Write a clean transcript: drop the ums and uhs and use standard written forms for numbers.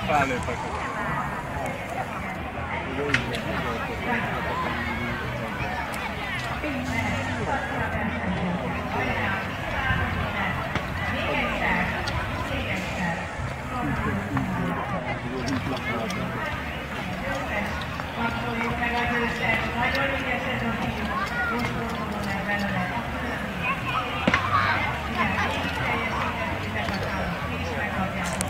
felnőttek. Kapcsoljuk meg a győztest, nagyon ügyesen a fiú, most gondolom belőle. Igen, így teljesítettétek a számot, ti is megkapjátok.